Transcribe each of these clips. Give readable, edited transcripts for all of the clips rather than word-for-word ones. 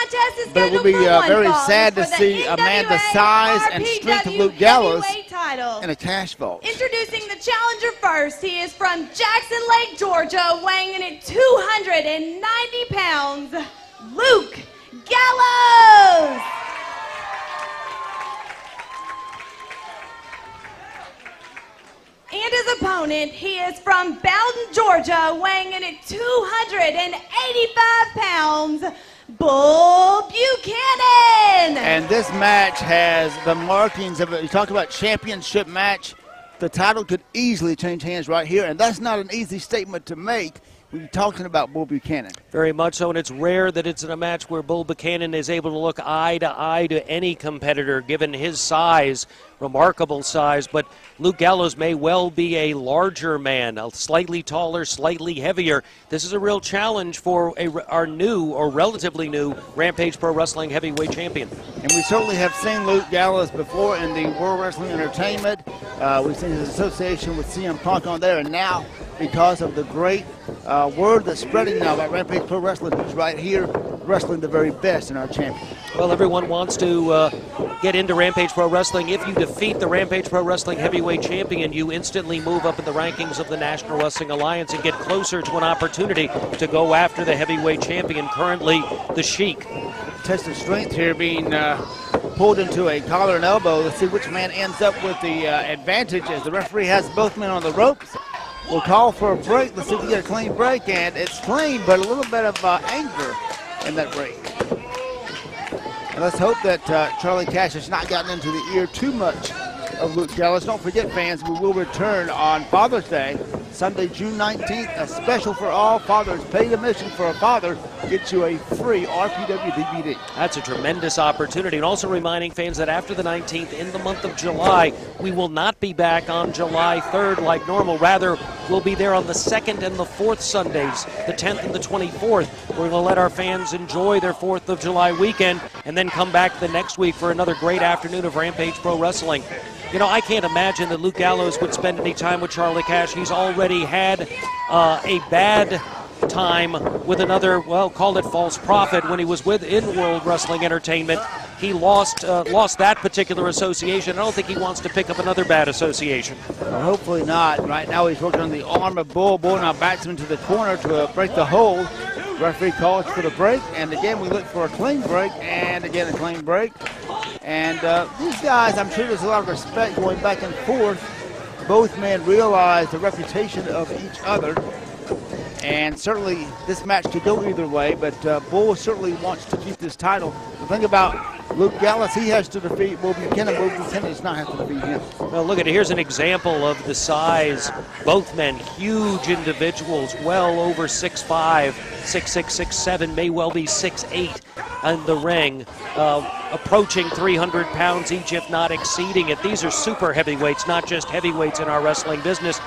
contest is but it will be very sad to see a man the size and strength of Luke Gallows in a cash vault. Introducing the challenger first. He is from Jackson Lake, Georgia, weighing in at 290 pounds, Luke Gallows. And his opponent, he is from Bowden, Georgia, weighing in at 285 pounds, Bull Buchanan. And this match has the markings of it. You talk about championship match. The title could easily change hands right here, and that's not an easy statement to make when you're talking about Bull Buchanan. Very much so, and it's rare that it's in a match where Bull Buchanan is able to look eye to any competitor, given his size, remarkable size. But Luke Gallows may well be a larger man, a slightly taller, slightly heavier. This is a real challenge for our new, or relatively new, Rampage Pro Wrestling heavyweight champion. And we certainly have seen Luke Gallows before in the World Wrestling Entertainment. We've seen his association with CM Punk on there, and now, because of the great word that's spreading now about Rampage Pro Wrestling, who's right here wrestling the very best in our champion. Well, everyone wants to get into Rampage Pro Wrestling. If you defeat the Rampage Pro Wrestling heavyweight champion, you instantly move up in the rankings of the National Wrestling Alliance and get closer to an opportunity to go after the heavyweight champion, currently the Sheik. Test of strength here being pulled into a collar and elbow. Let's see which man ends up with the advantage as the referee has both men on the ropes. We'll call for a break. Let's see if we get a clean break, and it's clean, but a little bit of anger in that break. And let's hope that Charlie Cash has not gotten into the ear too much of Luke Gallows. Don't forget, fans, we will return on Father's Day, Sunday, June 19th, a special for all fathers. Paid admission for a father gets you a free RPW DVD. That's a tremendous opportunity. And also reminding fans that after the 19th, in the month of July, we will not be back on July 3rd like normal. Rather, we'll be there on the 2nd and the 4th Sundays, the 10th and the 24th. We're going to let our fans enjoy their 4th of July weekend and then come back the next week for another great afternoon of Rampage Pro Wrestling. You know, I can't imagine that Luke Gallows would spend any time with Charlie Cash. He's already had a bad time with another, well, call it false prophet, when he was in World Wrestling Entertainment. He lost that particular association. I don't think he wants to pick up another bad association. Well, hopefully not. Right now he's working on the arm of Bull. Bull now backs him into the corner to break the hold. Referee calls for the break, and again we look for a clean break, and again a clean break. And these guys, I'm sure there's a lot of respect going back and forth. Both men realize the reputation of each other. And certainly this match could go either way, but Bull certainly wants to keep this title. The thing about Luke Gallows, he has to defeat Bull Buchanan. Bull Buchanan does not have to defeat him. Well, look at it. Here's an example of the size. Both men, huge individuals, well over 6'5", 6'6", 6'7", may well be 6'8", in the ring, approaching 300 pounds each, if not exceeding it. These are super heavyweights, not just heavyweights in our wrestling business.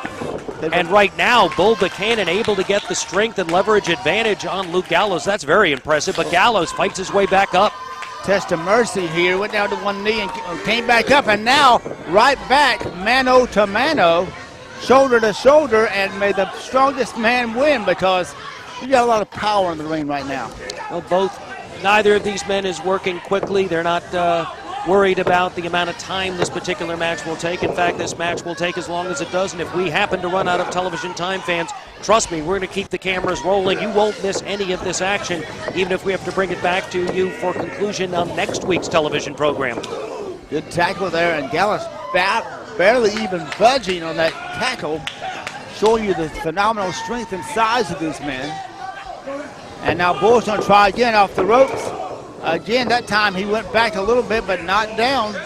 And right now, Bull Buchanan able to get the strength and leverage advantage on Luke Gallows. That's very impressive, but Gallows fights his way back up. Test of mercy here, went down to one knee and came back up, and now right back, mano to mano, shoulder to shoulder, and may the strongest man win, because you got a lot of power in the ring right now. Well, neither of these men is working quickly. They're not worried about the amount of time this particular match will take. In fact, this match will take as long as it does, and if we happen to run out of television time, fans, trust me, we're going to keep the cameras rolling. You won't miss any of this action, even if we have to bring it back to you for conclusion on next week's television program. Good tackle there, and Gallows barely even budging on that tackle, showing you the phenomenal strength and size of these men. And now Bull's going to try again off the ropes. Again, that time he went back a little bit, but not down.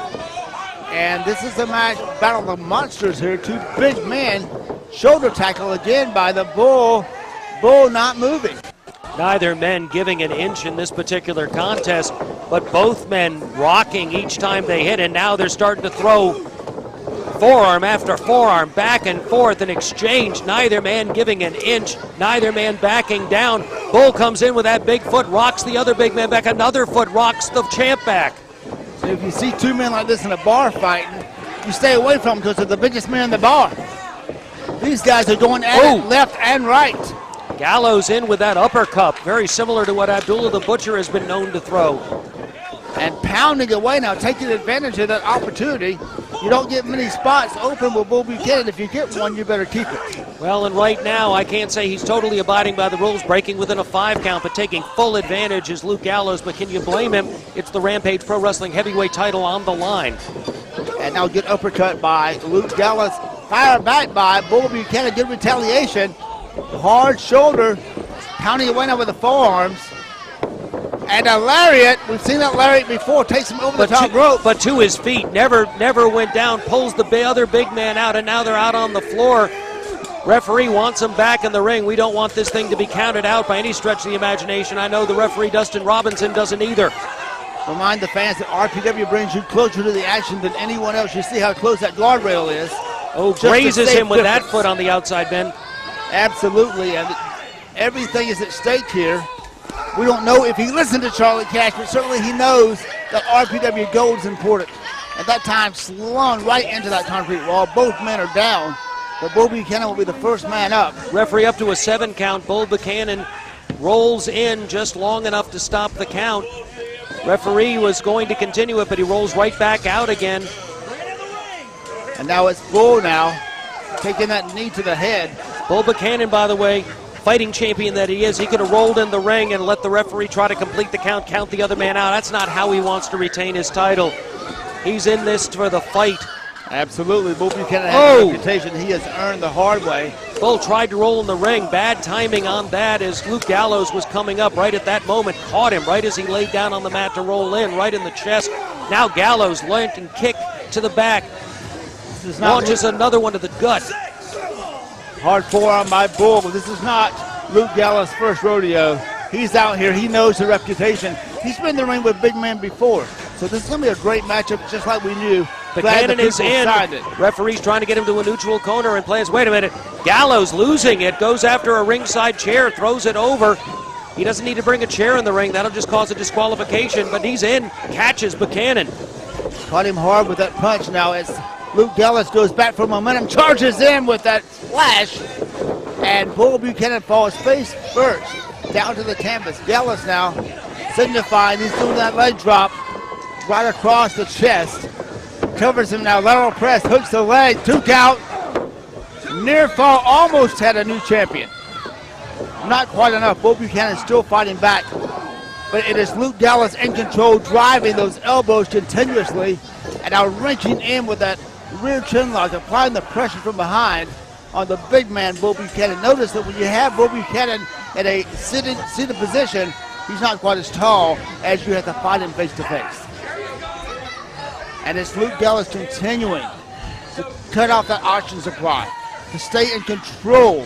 And this is the match, battle of the monsters here. Two big men. Shoulder tackle again by the Bull. Bull not moving. Neither men giving an inch in this particular contest, but both men rocking each time they hit, and now they're starting to throw forearm after forearm, back and forth in exchange. Neither man giving an inch, neither man backing down. Bull comes in with that big foot, rocks the other big man back, another foot rocks the champ back. So if you see two men like this in a bar fighting, you stay away from them because they're the biggest man in the bar. These guys are going at it left and right. Gallows in with that uppercut, very similar to what Abdullah the Butcher has been known to throw. And pounding away now, taking advantage of that opportunity. You don't get many spots open with Bull Buchanan. If you get one, you better keep it. Well, and right now, I can't say he's totally abiding by the rules, breaking within a 5 count, but taking full advantage is Luke Gallows. But can you blame him? It's the Rampage Pro Wrestling heavyweight title on the line. And now get uppercut by Luke Gallows. Fired back by Bull Buchanan. Good retaliation. Hard shoulder. Pounding away now with the forearms. And a lariat. We've seen that lariat before. Takes him over the top rope. But to his feet. Never went down. Pulls the other big man out, and now they're out on the floor. Referee wants him back in the ring. We don't want this thing to be counted out by any stretch of the imagination. I know the referee, Dustin Robinson, doesn't either. Remind the fans that RPW brings you closer to the action than anyone else. You see how close that guardrail is. Oh, grazes him with that foot on the outside, Ben. Absolutely, and everything is at stake here. We don't know if he listened to Charlie Cash, but certainly he knows that RPW gold is important. At that time, slung right into that concrete wall. Both men are down, but Bull Buchanan will be the first man up. Referee up to a 7 count. Bull Buchanan rolls in just long enough to stop the count. Referee was going to continue it, but he rolls right back out again. And now it's Bull now, taking that knee to the head. Bull Buchanan, by the way, fighting champion that he is, he could have rolled in the ring and let the referee try to complete the count the other man out. That's not how he wants to retain his title. He's in this for the fight. Absolutely. Bull Buchanan has a reputation he has earned the hard way. Bull tried to roll in the ring. Bad timing on that as Luke Gallows was coming up right at that moment. Caught him right as he laid down on the mat to roll in, right in the chest. Now Gallows lent and kick to the back. Launches another one to the gut. Hard forearm by Bull, but this is not Luke Gallows' first rodeo. He's out here. He knows the reputation. He's been in the ring with big men before. So this is going to be a great matchup, just like we knew. Buchanan is in. Referee's trying to get him to a neutral corner and plays. Wait a minute. Gallows losing it. Goes after a ringside chair. Throws it over. He doesn't need to bring a chair in the ring. That'll just cause a disqualification. But he's in. Catches Buchanan. Caught him hard with that punch. Now as Luke Gallows goes back for momentum. Charges in with that splash. And Bull Buchanan falls face first down to the canvas. Gallows now signifying he's doing that leg drop right across the chest. Covers him now, lateral press, hooks the leg, 2 count. Near fall, almost had a new champion. Not quite enough. Bull Buchanan still fighting back. But it is Luke Gallows in control, driving those elbows continuously. And now wrenching in with that rear chin lock, applying the pressure from behind on the big man, Bull Buchanan. Notice that when you have Bull Buchanan in a seated position, he's not quite as tall as you have to fight him face to face. And it's Luke Gallows continuing to cut off that oxygen supply, to stay in control.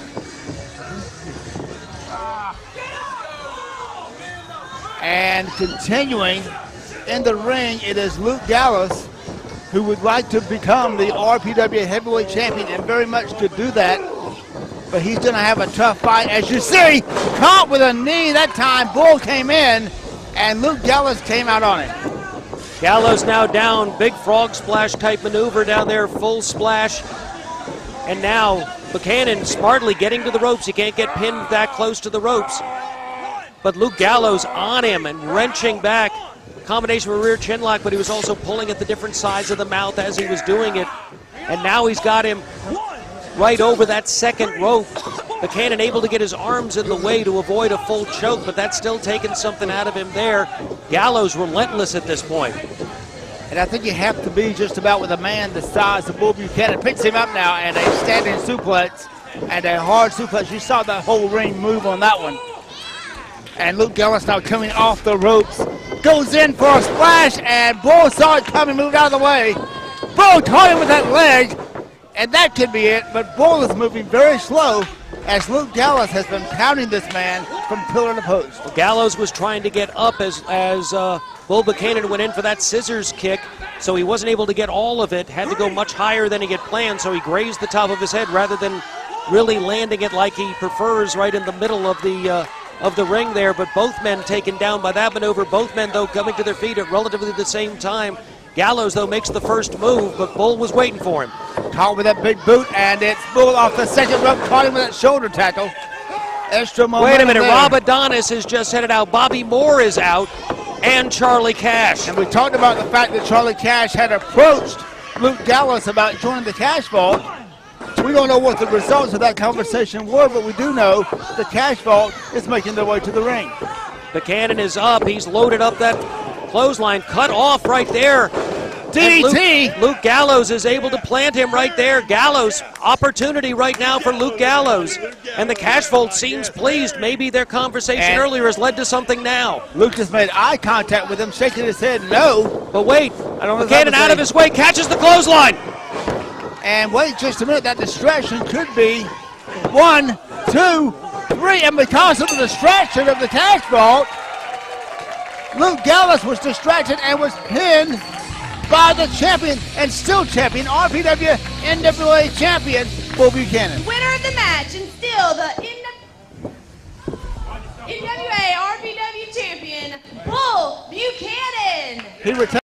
And continuing in the ring, it is Luke Gallows who would like to become the RPW heavyweight champion and very much could do that. But he's going to have a tough fight. As you see, caught with a knee that time. Bull came in and Luke Gallows came out on it. Gallows now down, big frog splash type maneuver down there, full splash. And now Buchanan smartly getting to the ropes. He can't get pinned that close to the ropes. But Luke Gallows on him and wrenching back. Combination of a rear chin lock, but he was also pulling at the different sides of the mouth as he was doing it. And now he's got him right over that second rope. Buchanan able to get his arms in the way to avoid a full choke, but that's still taking something out of him there. Gallows relentless at this point. And I think you have to be just about with a man the size of Bull Buchanan. Picks him up now and a standing suplex and a hard suplex. You saw the whole ring move on that one. And Luke Gallows now coming off the ropes. Goes in for a splash and Bull saw it coming, moved out of the way. Bull caught him with that leg. And that could be it, but Bull is moving very slow as Luke Gallows has been pounding this man from pillar to post. Well, Gallows was trying to get up as Bull Buchanan went in for that scissors kick, so he wasn't able to get all of it, had to go much higher than he had planned, so he grazed the top of his head rather than really landing it like he prefers right in the middle of the ring there. But both men taken down by that maneuver, both men, though, coming to their feet at relatively the same time. Gallows, though, makes the first move, but Bull was waiting for him. Caught with that big boot, and it's Bull off the second rope, caught him with that shoulder tackle. Extra momentum. Wait a minute, there. Rob Adonis is just headed out. Bobby Moore is out, and Charlie Cash. And we talked about the fact that Charlie Cash had approached Luke Gallows about joining the Cash Vault. We don't know what the results of that conversation were, but we do know the Cash Vault is making their way to the ring. Buchanan is up. He's loaded up that clothesline, cut off right there. DDT. Luke Gallows is able to plant him right there. Gallows, opportunity right now for Luke Gallows. And the Cash Vault seems pleased. Maybe their conversation earlier has led to something now. Luke just made eye contact with him, shaking his head no. But wait, I don't know Buchanan out of his way, catches the clothesline. And wait just a minute, that distraction could be 1, 2, 3. And because of the distraction of the Cash Vault, Luke Gallows was distracted and was pinned by the champion and still champion, RPW NWA champion, Bull Buchanan. Winner of the match and still the NWA RPW champion, Bull Buchanan. He retained